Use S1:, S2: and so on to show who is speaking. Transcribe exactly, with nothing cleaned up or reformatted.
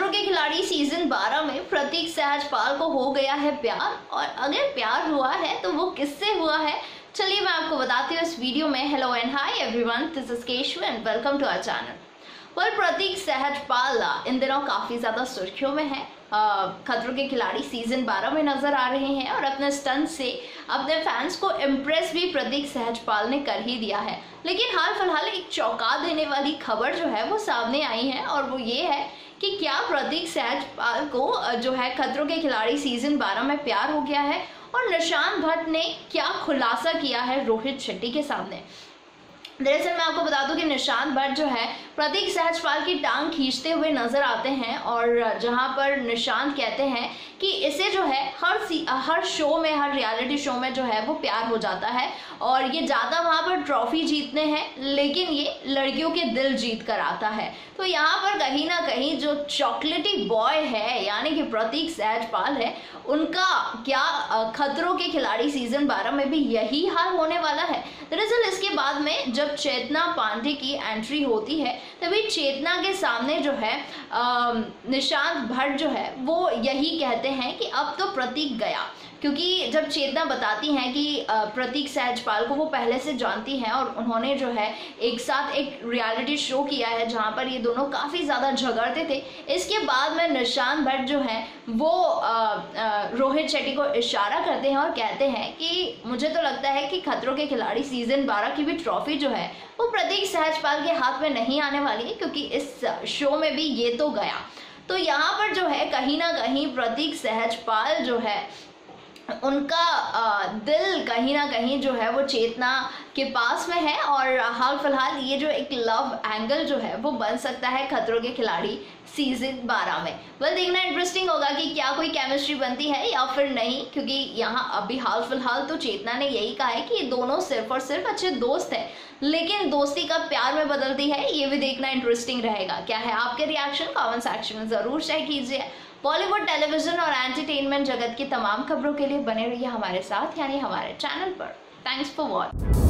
S1: खतरों के खिलाड़ी सीजन बारह में प्रतीक सहजपाल को हो गया है प्यार, और अगर प्यार हुआ है तो वो किससे हुआ है, चलिए मैं आपको बताती हूँ इस वीडियो में। Hello and hi everyone, this is Keshav and welcome to our channel. पर प्रतीक सहजपाल इन दिनों काफी ज्यादा सुर्खियों में है। खतरों के खिलाड़ी सीजन बारह में नजर आ रहे हैं और अपने स्टंट से अपने फैंस को इम्प्रेस भी प्रतीक सहजपाल ने कर ही दिया है। लेकिन हाल फिलहाल एक चौंका देने वाली खबर जो है वो सामने आई है, और वो ये है कि क्या प्रतीक सहजपाल को जो है खतरों के खिलाड़ी सीजन बारह में प्यार हो गया है, और निशांत भट्ट ने क्या खुलासा किया है रोहित शेट्टी के सामने। दरअसल मैं आपको बता दूं कि निशांत भट्ट जो है प्रतीक सहजपाल की टांग खींचते हुए नजर आते हैं, और जहां पर निशांत कहते हैं कि इसे जो है हर हर शो में, हर रियलिटी शो में जो है वो प्यार हो जाता है, और ये ज़्यादा वहां पर ट्रॉफी जीतने हैं लेकिन ये लड़कियों के दिल जीत कर आता है। तो यहाँ पर कहीं ना कहीं जो चॉकलेटी बॉय है यानी कि प्रतीक सहजपाल है, उनका क्या खतरों के खिलाड़ी सीजन बारह में भी यही हाल होने वाला है। दरअसल इसके बाद में जब चेतना पांडे की एंट्री होती है तभी चेतना के सामने जो है निशांत भट्ट जो है वो यही कहते हैं कि अब तो प्रतीक गया, क्योंकि जब चेतना बताती हैं कि प्रतीक सहजपाल को वो पहले से जानती हैं और उन्होंने जो है एक साथ एक रियलिटी शो किया है जहां पर ये दोनों काफ़ी ज़्यादा झगड़ते थे। इसके बाद में निशांत भट्ट जो है वो आ, आ, रोहित शेट्टी को इशारा करते हैं और कहते हैं कि मुझे तो लगता है कि खतरों के खिलाड़ी सीजन बारह की भी ट्रॉफी जो है वो प्रतीक सहजपाल के हाथ में नहीं आने वाली है, क्योंकि इस शो में भी ये तो गया। तो यहाँ पर जो है कहीं ना कहीं प्रतीक सहजपाल जो है उनका आ, दिल कहीं ना कहीं जो है वो चेतना के पास में है, और हाल फिलहाल ये जो एक लव एंगल जो है वो बन सकता है खतरों के खिलाड़ी सीजन बारह में। वेल देखना इंटरेस्टिंग होगा कि क्या कोई केमिस्ट्री बनती है या फिर नहीं, क्योंकि यहाँ अभी हाल फिलहाल तो चेतना ने यही कहा है कि ये दोनों सिर्फ और सिर्फ अच्छे दोस्त हैं, लेकिन दोस्ती कब प्यार में बदलती है ये भी देखना इंटरेस्टिंग रहेगा। क्या है आपके रिएक्शन, कमेंट सेक्शन में जरूर शेयर कीजिए। बॉलीवुड, टेलीविजन और एंटरटेनमेंट जगत की तमाम खबरों के लिए बने रहिए हमारे साथ, यानी हमारे चैनल पर। Thanks for watching.